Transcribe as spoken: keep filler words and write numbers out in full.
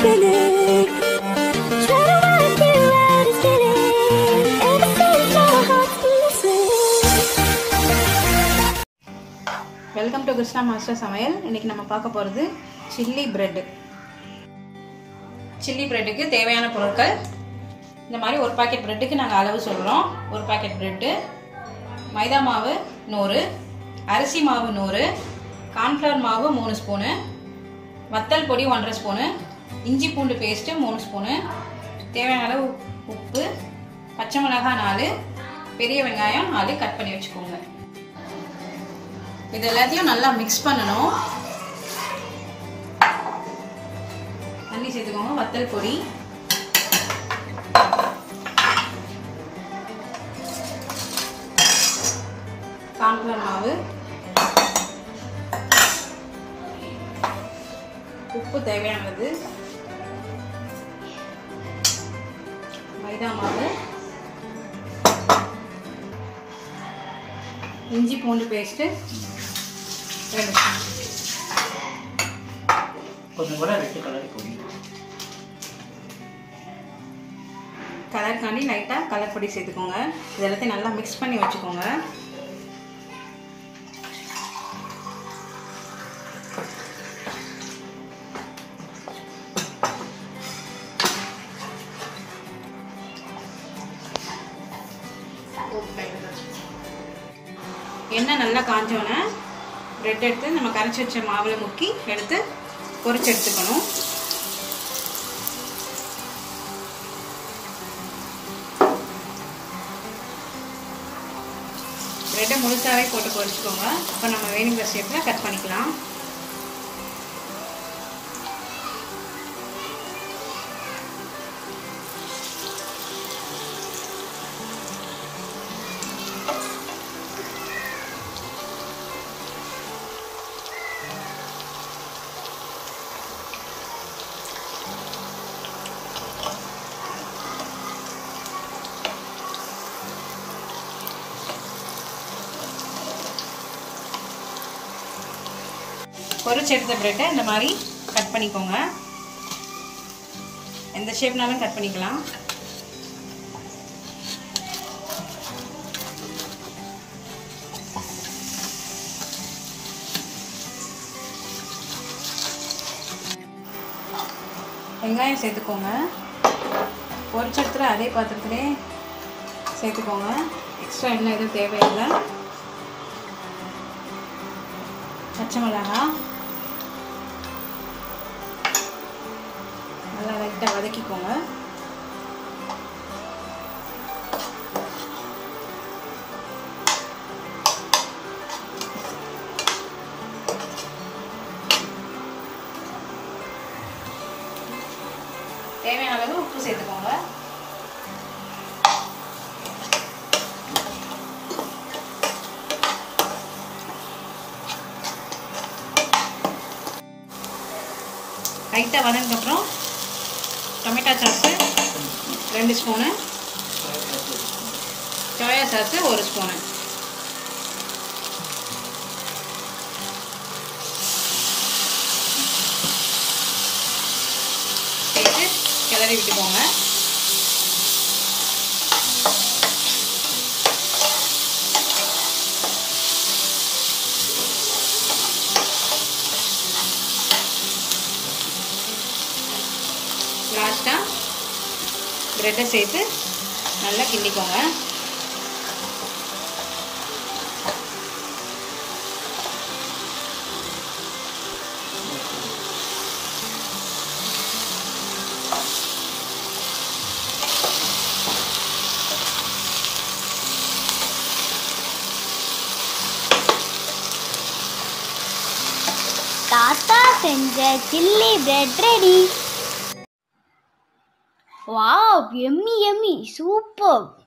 spinning. Try to work you out, it's spinning. Ever since my heart's been missing. Welcome to Krishna Master Samayal. இன்னைக்கு நம்ம பார்க்க போறது chilli bread. chilli breadக்கு தேவையான பொருட்கள் இந்த மாதிரி ஒரு பாக்கெட் breadக்கு நாங்க அளவு சொல்றோம். ஒரு பாக்கெட் bread, மைதா மாவு நூறு, அரிசி மாவு நூறு, கார்ன்ஃப்ளவர் மாவு மூணு ஸ்பூன், வத்தல் பொடி ஒன்றரை ஸ்பூன், இஞ்சி பூண்டு பேஸ்ட் மூணு ஸ்பூன், தேவையான அளவு உப்பு, பச்சை மிளகாய் நாலு, பெரிய வெங்காயம் நாலு கட் பண்ணி வச்சுக்கோங்க. இது எல்லாத்தையும் நல்லா மிக்ஸ் பண்ணணும். தண்ணி சேர்த்துக்கோங்க. வத்தல் பொடி, கார்ன்ஃப்ளவர் மாவு, உப்பு தேவையானது, மைதா மாவு, இஞ்சி பூண்டு பேஸ்ட் ரெண்டு ஸ்பூன், கொஞ்சம் கூட ரெட் கலர் பொடி, கலருக்காண்டி லைட்டாக கலர் பொடி சேர்த்துக்கோங்க. இது எல்லாத்தையும் நல்லா மிக்ஸ் பண்ணி வச்சுக்கோங்க. எண்ணெய் நல்லா காஞ்சோன்னே பிரெட் எடுத்து நம்ம கரைச்சி வச்ச மாவில் முக்கி எடுத்து பொரிச்சு எடுத்துக்கணும். பிரெட்டை முழுசாவே போட்டு பொரிச்சுக்கோங்க. இப்போ நம்ம வேணுங்கிற ஷேப்பில் கட் பண்ணிக்கலாம். பொரிச்சு எடுத்த பிரெட்டை இந்த மாதிரி கட் பண்ணிக்கோங்க. எந்த ஷேப்னாலும் கட் பண்ணிக்கலாம். வெங்காயம் சேர்த்துக்கோங்க. பொரிச்ச இடத்துல அதே பாத்திரத்திலே சேர்த்துக்கோங்க. எக்ஸ்ட்ரா எண்ணெய் எதுவும் தேவையில்லை. பச்சை மிளகாய் நல்லா லைட்டாக வதக்கிக்கோங்க. தேவையான அளவு உப்பு சேர்த்துக்கோங்க. லைட்டாக வதங்கப்புறம் டொமேட்டோ சாஸு ரெண்டு ஸ்பூனு, சோயா சாஸு ஒரு ஸ்பூனு சேர்த்து கிளறி விட்டுக்கோங்க. லாஸ்ட்டாக பிரெட்டை சேர்த்து நல்லா கிண்டிக்கோங்க. தாத்தா செஞ்ச சில்லி பிரெட் ரெடி. வாவ், எம்மி எம்மி, சூப்பர்.